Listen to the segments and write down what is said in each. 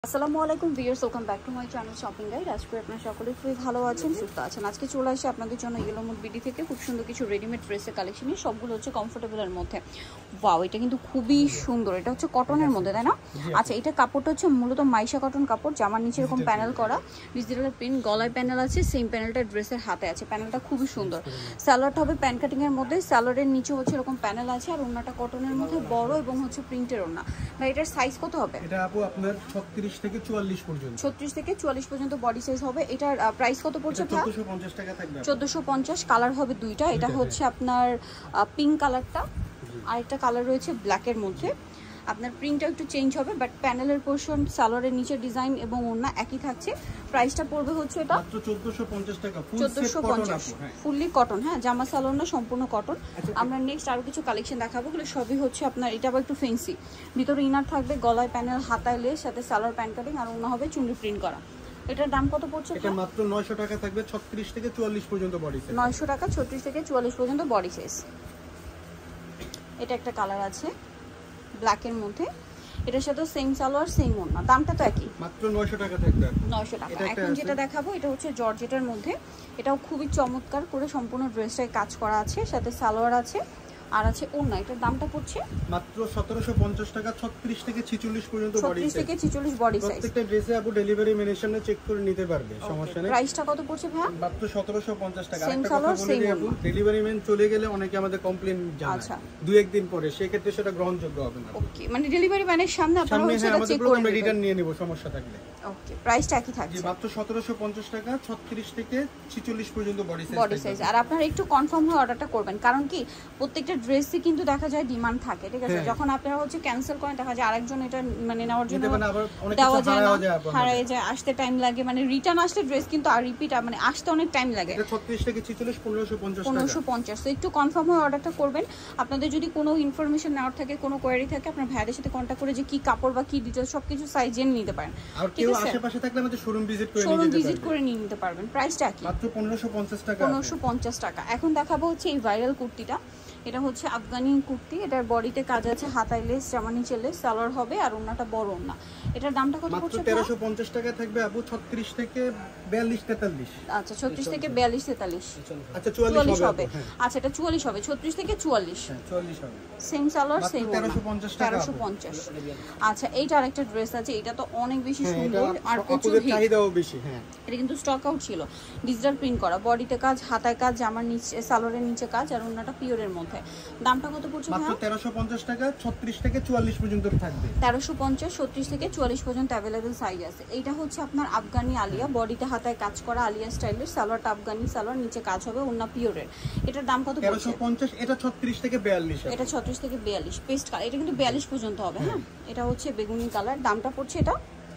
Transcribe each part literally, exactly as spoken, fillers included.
আসসালামু আলাইকুম viewers, welcome back to my channel shopping guide. আজকে আপনারা সকলে খুবই ভালো আছেন, সুস্থ আছেন। আজকে চলে আসি আপনাদের জন্য ইয়েলো মুড বিডি থেকে খুব সুন্দর কিছু রেডিমেড ড্রেসের কালেকশন নিয়ে। সবগুলো হচ্ছে কমফোর্টেবলের মধ্যে। ওয়াও, এটা কিন্তু খুবই সুন্দর। এটা হচ্ছে কটনের মধ্যে, তাই না? আচ্ছা, এটা কাপড়টা হচ্ছে মূলত মাইশা কটন কাপড়। জামার নিচে এরকম প্যানেল করা, ডিজিটাল প্রিন্ট, গলায় প্যানেল আছে, সেম প্যানেলটা ড্রেসের হাতে আছে। প্যানেলটা খুবই সুন্দর। স্যালোয়ারটা হবে প্যান কাটিং এর মধ্যে, স্যালোয়ারের নিচে হচ্ছে এরকম প্যানেল আছে, আর ওন্নাটা কটনের মধ্যে বড় এবং হচ্ছে প্রিন্টের ওন্না। ভাই, এটার সাইজ কত হবে? এটা আপু আপনার ছত্রিশ থেকে চুয়াল্লিশ পর্যন্ত, ছত্রিশ থেকে চুয়াল্লিশ পর্যন্ত বডি সাইজ হবে। এটার প্রাইস কত পড়ছে? চোদ্দশো পঞ্চাশ টাকা থাকবে। চোদ্দশো পঞ্চাশ। কালার হবে দুইটা। এটা হচ্ছে আপনার পিঙ্ক কালারটা, আর একটা কালার রয়েছে ব্ল্যাকের মধ্যে। আপনার প্রিন্টটা একটু চেঞ্জ হবে, বাট প্যানেলের পোর্শন, সালোয়ারের নিচে ডিজাইন এবং ওন্না একই থাকছে। প্রাইসটা পড়বে হচ্ছে এটা মাত্র চোদ্দশো পঞ্চাশ টাকা, চোদ্দশো পঞ্চাশ। ফুললি কটন, হ্যাঁ, জামা সালোয়ার না, সম্পূর্ণ কটন। আমরা নেক্সট আরো কিছু কালেকশন দেখাবো, এগুলো সবই হচ্ছে আপনার, এটা আবার একটু ফেন্সি। ভিতরে ইনার থাকবে, গলায় প্যানেল, হাতায় লেস, সাথে সালোয়ার প্যান্ট কাটিং, আর ওন্না হবে চুন্ডি প্রিন্ট করা। এটার দাম কত পড়ছে? এটা মাত্র নয়শো টাকা থাকবে, ছত্রিশ থেকে চুয়াল্লিশ পর্যন্ত বডি সাইজ। নয়শো টাকা, ছত্রিশ থেকে চুয়াল্লিশ পর্যন্ত বডি সাইজ। এটা একটা কালার আছে ব্ল্যাকের মধ্যে, এটার সাথে সেম সালোয়ার সেম ওন্না। দামটা তো একই, মাত্র নয়শো টাকা থাকবে। নয়শো টাকা। এখন যেটা দেখাবো এটা হচ্ছে জর্জেটের মধ্যে। এটাও খুবই চমৎকার করে সম্পূর্ণ ড্রেসটায় কাজ করা আছে, সাথে সালোয়ার আছে, আর আছে ওন্না। এটার দামটা পড়ছে মাত্র সতেরোশো পঞ্চাশ টাকা, ছত্রিশ থেকে ছেচল্লিশ পর্যন্ত বডি সাইজ। ছত্রিশ থেকে ছেচল্লিশ বডি সাইজ। প্রত্যেকটা ড্রেসে আপু ডেলিভারি মেনের সামনে চেক করে নিতে পারবে, সমস্যা নেই। প্রাইসটা কত পড়ছে ভাই? মাত্র সতেরোশো পঞ্চাশ টাকা। সেম আরেকটা কথা সালোয়ার বলে সেম দিই আপু, ডেলিভারি মেন চলে গেলে অনেকে আমাদের কমপ্লেইন জানায় আচ্ছা দুই একদিন পরে, সেই ক্ষেত্রে সেটা গ্রহণযোগ্য হবে না। ওকে, মানে ডেলিভারি ম্যানের সামনে আপনারা হচ্ছে এটা চেক করে আমরা রিটার্ন নিয়ে নেব সমস্যা থাকলে। ওকে, প্রাইসটা একই থাকছে। জি, মাত্র সতেরোশো পঞ্চাশ টাকা, ছত্রিশ থেকে ছেচল্লিশ পর্যন্ত বডি সাইজ। Body size. আর আপনারা একটু কনফার্ম হয়ে অর্ডারটা করবেন, কারণ কি প্রত্যেকটা ড্রেসই কিন্তু দেখা যায় ডিমান্ড থাকে, ঠিক আছে? যখন আপনারা হচ্ছে ক্যান্সেল করেন, দেখা যায় আরেকজন এটা মানে নেওয়ার জন্য দেওয়া যায় না, হারিয়ে যায়, আসতে টাইম লাগে। মানে রিটার্ন আসলে ড্রেস কিন্তু আর রিপিট মানে আসতে অনেক টাইম লাগে। এটা ছত্রিশ থেকে ছেচল্লিশ, পনেরোশো পঞ্চাশ টাকা, পনেরোশো পঞ্চাশ। তো একটু কনফার্ম হয়ে অর্ডারটা করবেন। আপনাদের যদি কোনো ইনফরমেশন নেওয়ার থাকে, কোনো কোয়েরি থাকে, আপনার ভাইয়ের সাথে কন্টাক্ট করে যে কি কাপড় বা কি ডিটেইলস সবকিছু সাইজ জেনে নিতে পারেন। আর কেউ আশেপাশে থাকলে আমাদের শোরুম ভিজিট করে শোরুম ভিজিট করে নিয়ে নিতে পারবেন। প্রাইসটা কি? মাত্র পনেরোশো পঞ্চাশ টাকা। পনেরোশো পঞ্চাশ টাকা। এখন দেখাবো হচ্ছে এই ভাইরাল কুর্তিটা। এটা হচ্ছে আফগানি কুর্তি। এটার বডিতে কাজ আছে, হাতায় লেস, জামা নিচে লেস, সালোয়ার হবে, আর ওন্নাটা বড় ওন্না। এটার দামটা কত পড়ছে? মাত্র তেরোশো পঞ্চাশ টাকা থাকবে আপু, ছত্রিশ থেকে বিয়াল্লিশ তেতাল্লিশ। আচ্ছা, ছত্রিশ থেকে বিয়াল্লিশ তেতাল্লিশ। আচ্ছা, চুয়াল্লিশ হবে। আচ্ছা, এটা চুয়াল্লিশ হবে, ছত্রিশ থেকে চুয়াল্লিশ। হ্যাঁ, চুয়াল্লিশ হবে। সেম সালোয়ার সেম ওন্না, তেরোশো পঞ্চাশ টাকা। তেরোশো পঞ্চাশ। আচ্ছা, এইটা আরেকটা ড্রেস আছে, এটা তো অনেক বেশি সুন্দর আর প্রচুর হিট, চাহিদাও বেশি। হ্যাঁ, এটা কিন্তু স্টক আউট ছিল। ডিজিটাল প্রিন্ট করা, বডিতে কাজ, হাতায় কাজ, জামার নিচে সালোয়ারের নিচে কাজ, আর ওন্নাটা পিওরের মধ্যে। দামটা কত পড়ছে? মাত্র তেরোশো পঞ্চাশ টাকা, ছত্রিশ থেকে চুয়াল্লিশ পর্যন্ত থাকবে। তেরোশো পঞ্চাশ, ছত্রিশ থেকে চুয়াল্লিশ পর্যন্ত অ্যাভেলেবেল সাইজ আছে। এইটা হচ্ছে আপনার আফগানি আলিয়া, বডিতে হাতায় কাজ করা আলিয়া স্টাইলের, সালোয়ারটা আফগানি সালোয়ার, নিচে কাজ হবে, ওন্না পিওরের। এটার দাম কত পড়ছে? তেরোশো পঞ্চাশ। এটা ছত্রিশ থেকে বিয়াল্লিশ। এটা ছত্রিশ থেকে বিয়াল্লিশ। পেস্ট কালার, এটা কিন্তু বিয়াল্লিশ পর্যন্ত হবে। হ্যাঁ, এটা হচ্ছে বেগুনি কালার। দামটা পড়ছে এটা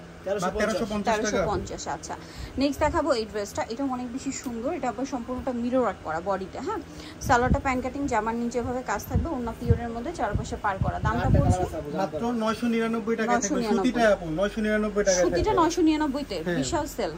তেরোশো পঞ্চাশ। আচ্ছা, নেক্সট দেখাবো এই ড্রেসটা। এটা অনেক বেশি সুন্দর। এটা আবার সম্পূর্ণটা মিরর ওয়ার্ক করা বডিতে। হ্যাঁ, সালোয়ারটা প্যান কাটিং, জামার নিচে ভাবে কাজ থাকবে, ওন্না পিওরের মধ্যে চারপাশে পার করা। দামটা পড়ছে মাত্র নয়শো নিরানব্বই টাকা থাকবে। সুতিটা আপু নয়শো নিরানব্বই টাকা। সুতিটা নয়শো নিরানব্বই তে, বিশাল সেল।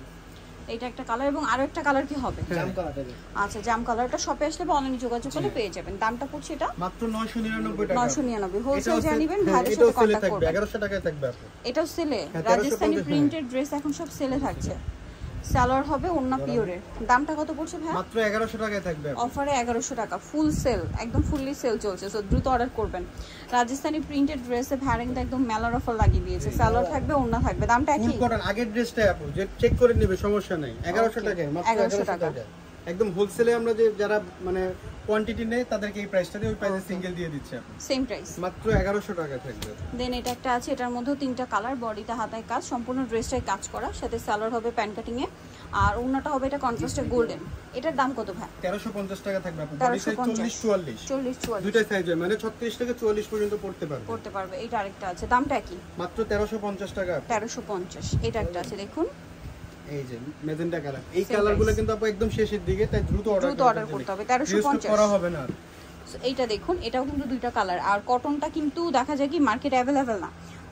এটা একটা কালার, এবং আরো একটা কালার কি হবে? জাম কালার। আচ্ছা, জাম কালারটা শপে আসলে বা অনলাইনে যোগাযোগ করলে পেয়ে যাবেন। দামটা পড়ছে এটা মাত্র নয়শো নিরানব্বই টাকা। নয়শো নিরানব্বই। হোলসেল জানিবেন, ভাইয়ের সাথে কন্টাক্ট করবেন। এগারোশো টাকায় থাকবে আপু। এটাও সেলে। রাজস্থানি প্রিন্টেড ড্রেস এখন সব সেলে থাকছে। সালোয়ার হবে ওন্না পিওরের। দামটা কত পড়ছে ভাই? মাত্র এগারোশো টাকায় থাকবে। অফারে এগারোশো টাকা, ফুল সেল, একদম ফুললি সেল চলছে। সো দ্রুত অর্ডার করবেন। রাজস্থানি প্রিন্টেড ড্রেসে ভ্যারিং একদম মেলার অফার লাগিয়ে দিয়েছে। সালোয়ার থাকবে, ওন্না থাকবে। দামটা কি? ফুল কটন আগের ড্রেসটা আপু যে চেক করে নেবে, সমস্যা নাই। এগারোশো টাকায়, মাত্র এগারোশো টাকা। একদম হোলসেলে আমরা যে যারা মানে কোয়ান্টিটি নেয় তাদেরকে এই প্রাইসটা দিয়ে ওই প্রাইসে সিঙ্গেল দিয়ে দিচ্ছে আপনি। সেম প্রাইস, মাত্র এগারোশো টাকা থাকবে। দেন এটা একটা আছে, এটার মধ্যেও তিনটা কালার, বডিতে হাতায় কাজ, সম্পূর্ণ ড্রেসটাই কাজ করা, সাথে সালোয়ার হবে প্যান কাটিং এ, আর ওন্নাটা হবে এটা কন্ট্রাস্টে গোল্ডেন। এটার দাম কত ভাই? তেরোশো পঞ্চাশ টাকা থাকবে আপু। বডি সাইজ চল্লিশ চুয়াল্লিশ। চল্লিশ চুয়াল্লিশ দুইটা সাইজ হয়, মানে ছত্রিশ থেকে চুয়াল্লিশ পর্যন্ত পড়তে পারবে। পড়তে পারবে। এটা আরেকটা আছে, দামটা কি? মাত্র তেরোশো পঞ্চাশ টাকা। তেরোশো পঞ্চাশ। এটা একটা আছে, দেখুন এই যে মেজেন্টা কালার। এই কালারগুলো কিন্তু আপু একদম শেষের দিকে, তাই দ্রুত অর্ডার দ্রুত অর্ডার করতে হবে। তেরোশো পঞ্চাশ করা হবে না। এইটা দেখুন, এটাও কিন্তু দুইটা কালার, আর কটনটা কিন্তু দেখা যায় কি মার্কেটে অ্যাভেলেবেল না।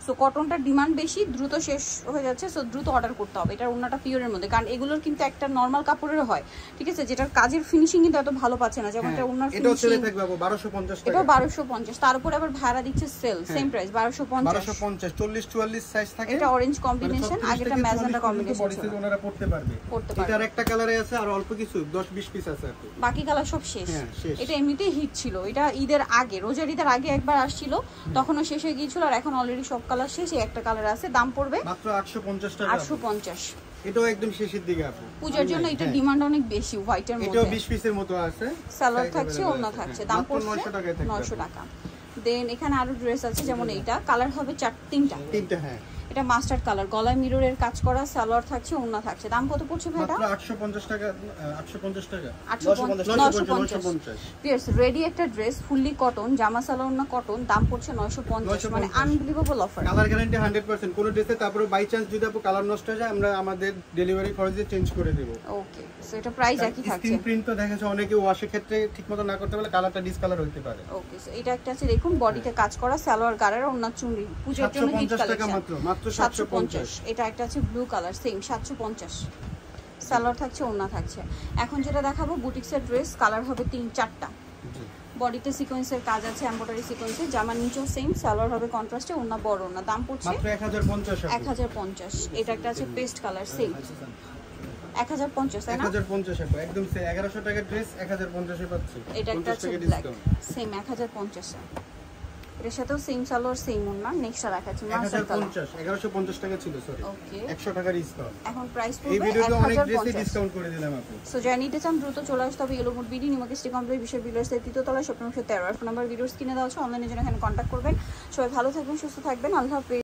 সো কটনটার ডিমান্ড বেশি, দ্রুত শেষ হয়ে যাচ্ছে, সো দ্রুত অর্ডার করতে হবে। এটার ওন্নাটা পিওরের মধ্যে, কারণ এগুলোর কিন্তু একটা নর্মাল কাপড়েরও হয়, ঠিক আছে, যেটার কাজের ফিনিশিং কিন্তু এত ভালো পাচ্ছে না, যেমন এটা ওন্নার এটাও সেলে ফিনিশিং থাকবে বারোশো পঞ্চাশ টাকা, এটা বারোশো পঞ্চাশ, তার উপরে আবার ভাড়া দিচ্ছে সেল, সেম প্রাইস বারোশো পঞ্চাশ। বারোশো পঞ্চাশ চল্লিশ চুয়াল্লিশ সাইজ থাকে, এটা অরেঞ্জ কম্বিনেশন, আগেটা ম্যাজেন্টা কম্বিনেশন ছিল, ওনারা পড়তে পারবে, পড়তে পারবে। এটার একটা কালারে আছে আর অল্প কিছু দশ বিশ পিস আছে আপু, বাকি কালার সব শেষ। এটা এমনিতেই হিট ছিল, এটা ঈদের আগে, রোজার ঈদের আগে একবার আসছিল, তখনও শেষ হয়ে গিয়েছিল, আর এখন অলরেডি সব কালার শেষ। এই একটা কালার আছে, দাম পড়বে মাত্র আটশো পঞ্চাশ টাকা, আটশো পঞ্চাশ। এটাও একদম শেষের দিকে আপু, পূজার জন্য এটা ডিমান্ড অনেক বেশি, হোয়াইটের মধ্যে, এটাও বিশ পিসের মতো আছে, সালোয়ার থাকছে, ওড়না থাকছে, দাম পড়ছে নয়শো টাকায় থাকবে, নয়শো টাকা। দেন এখানে আরো ড্রেস আছে, যেমন এইটা কালার হবে চার তিনটা, তিনটা, হ্যাঁ এটা মাস্টার্ড কালার, গলায় মিররের কাজ করা, সালোয়ার থাকছে, ওড়না থাকছে, দাম কত পড়ছে ভাই? এটা মাত্র আটশো পঞ্চাশ টাকা, আটশো পঞ্চাশ টাকা, নয়শো পঞ্চাশ। পিয়ার্স রেডি একটা ড্রেস, ফুললি কটন, জামা সালোয়ার না কটন, দাম পড়ছে নয়শো পঞ্চাশ, মানে unbelievable offer. Colour guarantee hundred percent, কোন ড্রেসে তারপরে বাই চান্স যদি আপু কালার নষ্ট হয়ে যায়, আমরা আমাদের ডেলিভারি খরচে চেঞ্জ করে দেব। ওকে, সো এটা প্রাইস একই থাকছে। স্ক্রিন প্রিন্ট তো দেখেছো অনেকে ওয়াশের ক্ষেত্রে ঠিকমতো না করতে পারলে কালারটা ডিসকালার হতে পারে। ওকে, সো এটা একটা আছে, দেখুন বডিতে কাজ করা, সালোয়ার গাড়ার, ওড়না চুনরি, পূজার জন্য হিট কালেকশন, মাত্র মাত্র সাতশো পঞ্চাশ। এটা একটা আছে ব্লু কালার, সেম সাতশো পঞ্চাশ, সালোয়ার থাকছে, ওড়না থাকছে। এখন যেটা দেখাবো বুটিক্সের ড্রেস, কালার হবে তিন চারটা, বডিতে সিকোয়েন্সের কাজ আছে, এমব্রয়ডারি সিকোয়েন্সে, জামার নিচেও সেম, সালোয়ার হবে কন্ট্রাস্টে, ওড়না বড় ওড়না, দাম পড়ছে মাত্র এক হাজার পঞ্চাশ। এক হাজার পঞ্চাশ। এটা একটা আছে পেস্ট কালার, সেম এক হাজার পঞ্চাশ, তাই না? এক হাজার পঞ্চাশ একদম সে এগারোশো টাকার ড্রেস এক হাজার পঞ্চাশ এ পাচ্ছি। এটা একটা আছে ব্ল্যাক, সেম এক হাজার পঞ্চাশ। এর সাথেও সেম সালোয়ার, সেম ওড়না। নেক্সট দেখাচ্ছি মাস্টার কালার, এগারোশো পঞ্চাশ টাকা ছিল, সরি ওকে, একশো টাকা ডিসকাউন্ট, এখন প্রাইস এই পড়বে ভিডিওতে অনেক ড্রেসে এক হাজার পঞ্চাশ। ডিসকাউন্ট করে দিলাম আপু। সো যারা নিতে চান দ্রুত চলে আসতে হবে ইয়েলো মুড বিডি, নিমাকে স্টি কমপ্লেক্স বিশ্বের বিলসের তৃতীয় তলায়, শপিং তেরো। ফোন নাম্বার ভিডিওস কিনে দেওয়া হচ্ছে, অনলাইনে জন্য এখানে কন্ট্যাক্ট করবেন। সবাই ভালো থাকবেন, সুস্থ থাকবেন, আল্লাহ হাফেজ।